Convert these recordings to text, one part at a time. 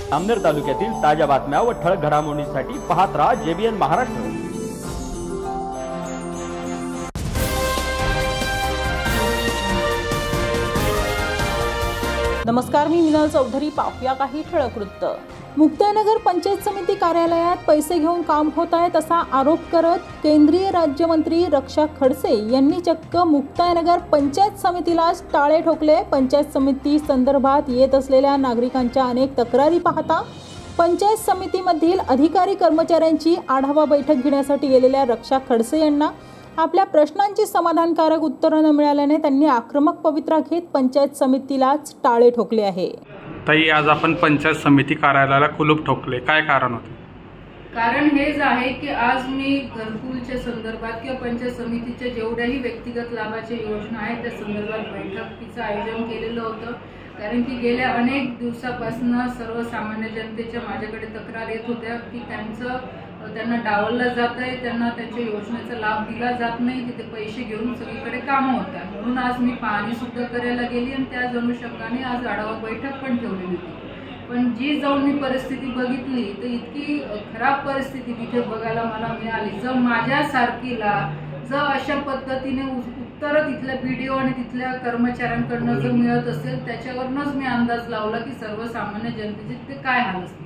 अमनेर तालुक्यातील ताज्या बातम्या व ठळक घडामोडींसाठी पाहत राहा JBN महाराष्ट्र। नमस्कार, मी मिनल चौधरी। पाहूया काही ठळक वृत्त। मुक्ताईनगर पंचायत समिती कार्यालयात पैसे घेऊन काम होत आहे असा आरोप करत केंद्रीय राज्यमंत्री रक्षा खडसे यांनी चक्क मुक्ताईनगर पंचायत समितीलाच टाळे ठोकले। पंचायत समिती संदर्भात येत असलेल्या नागरिकांच्या अनेक तक्रारी पाहता पंचायत समितीमधील अधिकारी कर्मचाऱ्यांची आढावा बैठक घेण्यासाठी गेलेल्या रक्षा खडसे यांना आपल्या प्रश्नांची समाधानकारक उत्तरे न मिळाल्याने त्यांनी आक्रमक पवित्रा घेत पंचायत समितीलाच टाळे ठोकले आहे। ताई, आज आपण पंचायत समिती कार्यालयाला कुलूप ठोकले, काय कारण होते? कारण हेच आहे की आज मी घरकुलच्या संदर्भात किंवा पंचायत समितीच्या जेवढ्याही व्यक्तिगत लाभाच्या योजना आहेत त्या संदर्भात बैठकीचं आयोजन केलेलं होतं। कारण की गेल्या अनेक दिवसापासून सर्वसामान्य जनतेच्या माझ्याकडे तक्रार येत होत्या की त्यांना डावललं जात आहे, त्यांना त्यांच्या योजनेचा लाभ दिला जात नाही, तिथे पैसे घेऊन सगळीकडे कामं होतात। म्हणून आज मी पाहणी सुद्धा करायला गेली आणि त्याच अनुषंगाने आज आढावा बैठक पण ठेवलेली होती। पण जी जाऊन मी परिस्थिती बघितली तर इतकी खराब परिस्थिती तिथे बघायला मला मिळाली। जर माझ्यासारखीला जर अशा पद्धतीने उत्तर तिथल्या व्हिडिओ आणि तिथल्या कर्मचाऱ्यांकडनं जर मिळत असेल त्याच्यावरूनच मी अंदाज लावला की सर्वसामान्य जनतेचे तिथे काय हाल असतील।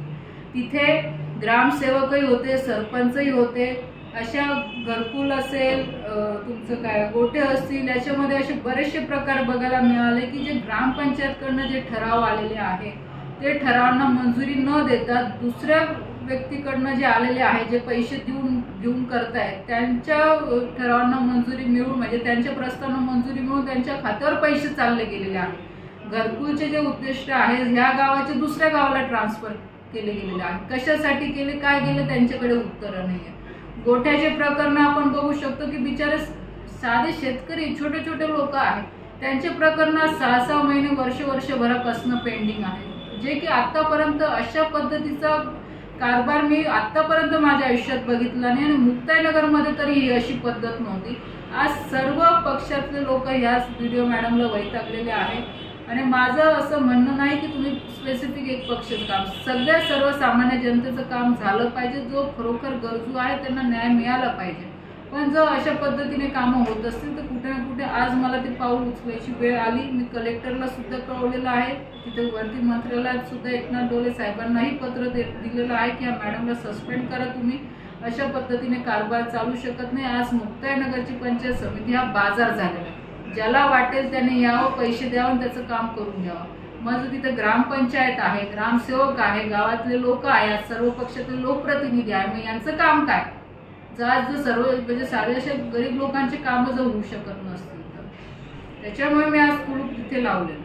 तिथे ग्रामसेवकही होते, सरपंचही होते, अशा घरकुल असेल, तुमचं काय गोटे असतील, याच्यामध्ये असे बरेचसे प्रकार बघायला मिळाले की जे ग्रामपंचायतकडनं जे ठराव आलेले आहे ते ठरावांना मंजुरी न देता दुसऱ्या व्यक्तीकडनं जे आलेले आहे, जे पैसे देऊन करतायत त्यांच्या ठरावांना मंजुरी मिळून म्हणजे त्यांच्या प्रस्तावांना मंजुरी मिळून त्यांच्या खात्यावर पैसे चालले गेलेले आहेत। घरकुलचे जे उद्दिष्ट आहे ह्या गावाचे दुसऱ्या गावाला ट्रान्सफर केले गेलेले आहे। कशासाठी केले, काय केले, त्यांच्याकडे उत्तर नाहीये। गोठ्याचे प्रकरण आपण बघू शकतो की बिचारे साधे शेतकरी छोटे छोटे लोक आहेत, त्यांचे प्रकरण 6-6 महिने वर्षभरापासून पेंडिंग आहे, जे की आतापर्यंत अशा पद्धतीचा कारभार मी आतापर्यंत माझ्या आयुष्यात बघितला नाही आणि मुक्ताईनगरमध्ये तरी ही अशी पद्धत नव्हती। आज सर्व पक्षातले लोक ह्याच व्हिडिओ मॅडमला वैतागलेले आहेत आणि माझं असं म्हणणं नाही की तुम्ही स्पेसिफिक एक पक्षाचं काम, सगळ्या सर्वसामान्य जनतेचं काम झालं पाहिजे। जो खरोखर गरजू आहे त्यांना न्याय मिळाला पाहिजे। पण जर अशा पद्धतीने कामं होत असतील तर कुठे ना कुठे आज मला ते पाऊल उचलायची वेळ आली। मी कलेक्टरला सुद्धा कळवलेलं आहे, तिथे वरती मंत्रालयात सुद्धा एकनाथ डोले साहेबांनाही पत्र दिलेलं आहे की या मॅडमला सस्पेंड करा तुम्ही, अशा पद्धतीने कारभार चालू शकत नाही। आज मुक्ताईनगरची पंचायत समिती हा बाजार झालेला आहे, ज्याला वाटेल त्याने यावं, पैसे द्यावं, त्याचं काम करून घ्यावं। मग तिथे ग्रामपंचायत आहे, ग्रामसेवक आहे, गावातले लोक आहेत, सर्व पक्षातले लोकप्रतिनिधी आहे, मग यांचं काम काय? जर सर्व म्हणजे सारे अशा गरीब लोकांचे कामं जर होऊ शकत नसतील तर त्याच्यामुळे मी आज कुलूप तिथे लावलेलं।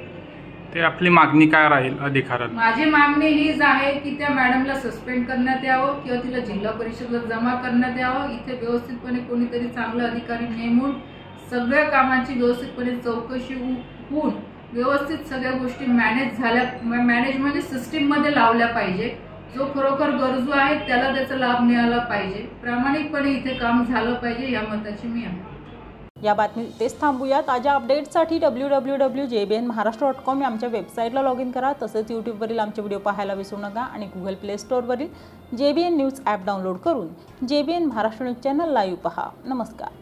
ते आपली मागणी काय राहील अधिकाऱ्याला? माझी मागणी हीच आहे की त्या मॅडमला सस्पेंड करण्यात यावं किंवा तिला जिल्हा परिषदला जमा करण्यात यावं। इथे व्यवस्थितपणे कोणीतरी चांगला अधिकारी नेमून सगळ्या कामांची व्यवस्थितपणे चौकशी होऊन व्यवस्थित सगळ्या गोष्टी मॅनेजमेंट सिस्टीम मध्ये लावल्या पाहिजे। जो खरोखर गरजू आहे त्याला त्याचा लाभ मिळाला पाहिजे, प्रामाणिकपणे इथे काम झालं पाहिजे, या मताची मी आहे। या बातमी इथेच थांबूया। ताज्या अपडेट्ससाठी www.jbnmaharashtra.com या आमच्या वेबसाईटला लॉग इन करा। तसेच यूट्यूबवरील आमचे व्हिडिओ पाहायला विसरू नका आणि गुगल प्ले स्टोअरवरील JBN न्यूज ॲप डाउनलोड करून JBN Maharashtra news channel live पहा। नमस्कार।